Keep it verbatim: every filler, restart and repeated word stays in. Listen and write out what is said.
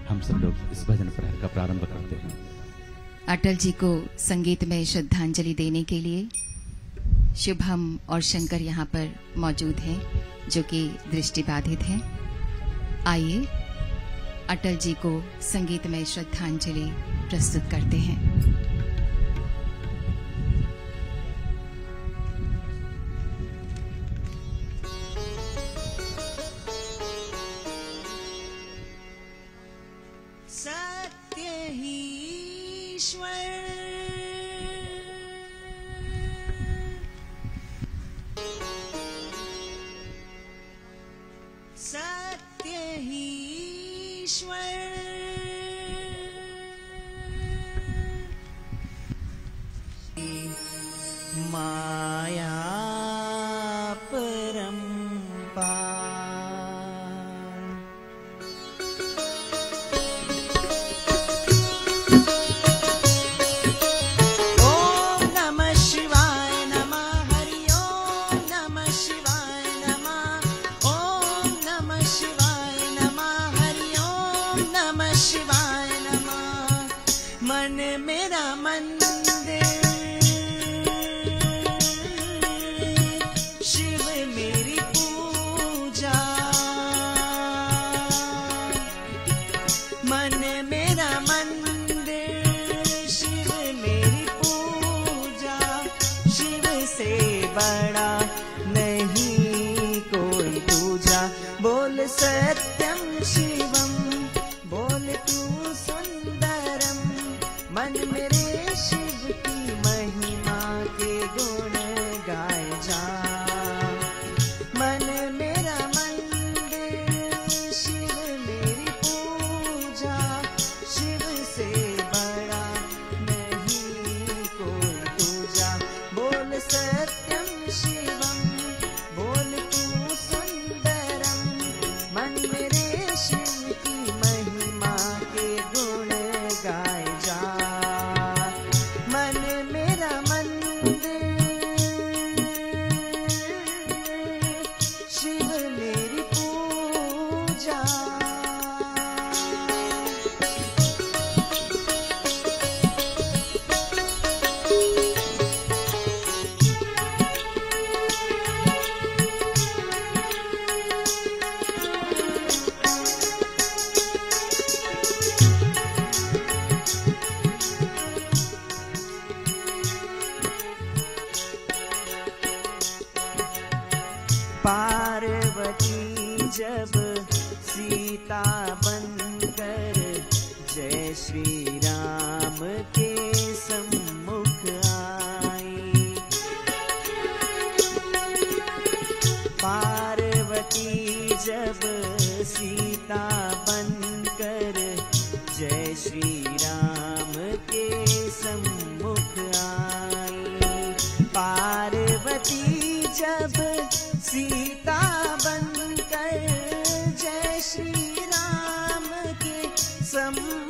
हम सब लोग इस भजन प्रहर का प्रारंभ करते हैं। अटल जी को संगीत में श्रद्धांजलि देने के लिए शुभम और शंकर यहाँ पर मौजूद हैं, जो कि दृष्टिबाधित हैं। आइए अटल जी को संगीत में श्रद्धांजलि प्रस्तुत करते हैं। सत्य ही ईश्वर सत्य ही ईश्वर माया परंपार। मन मेरा मंदिर शिव मेरी पूजा। मन मेरा मंदिर शिव मेरी पूजा। शिव से बड़ा नहीं कोई दूजा। बोल सत्यम शिवम, बोल तू सुंदरम। मन मेरे शिव की महिमा के गुण गाए जा। मन मेरा मंदिर शिव मेरी पूजा। शिव से बड़ा नहीं कोई दूजा। बोल सत्यम शिवम, बोल तू सुंदरम। मन मेरे शिव की महिमा के गुण गाए जा। मन मेरा मंदिर शिव मेरी पूजा। पार्वती जब सीता बनकर जय श्री राम के सम्मुख आई। पार्वती जब सीता बनकर जय श्री राम के सम्मुख आई। पार्वती जब सीता बनकर जय श्री राम के सम्मुख